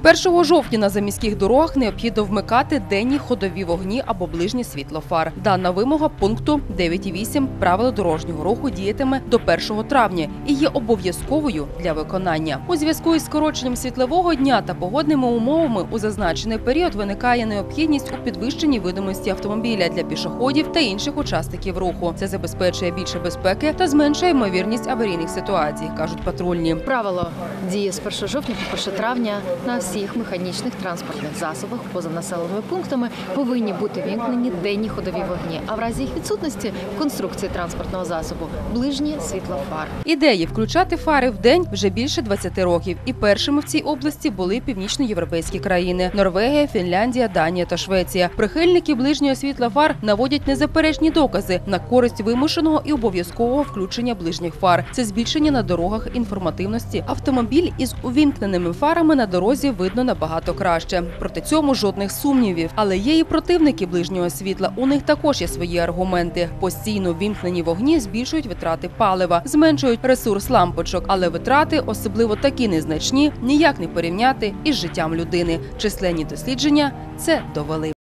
1 жовтня на заміських дорогах необхідно вмикати денні ходові вогні або ближнє світло фар. Дана вимога пункту 9.8 правил дорожнього руху діятиме до 1 травня і є обов'язковою для виконання. У зв'язку із скороченням світлового дня та погодними умовами у зазначений період виникає необхідність у підвищенні видимості автомобіля для пішоходів та інших учасників руху. Це забезпечує більше безпеки та зменшує ймовірність аварійних ситуацій, кажуть патрульні. Правило діє з 1 жовтня по 1 травня на всіх механічних транспортних засобах поза населеними пунктами повинні бути вімкнені денні ходові вогні, а в разі їх відсутності в конструкції транспортного засобу ближнє світло фар. Ідеї включати фари в день вже більше 20 років. І першими в цій області були північноєвропейські країни – Норвегія, Фінляндія, Данія та Швеція. Прихильники ближнього світла фар наводять незаперечні докази на користь вимушеного і обов'язкового включення ближніх фар. Це збільшення на дорогах інформативності. Автомобіль із увімкненими фарами на дорозі видно набагато краще. Проти цьому жодних сумнівів. Але є і противники ближнього світла. У них також є свої аргументи. Постійно ввімкнені вогні збільшують витрати палива, зменшують ресурс лампочок. Але витрати, особливо такі незначні, ніяк не порівняти із життям людини. Численні дослідження це довели.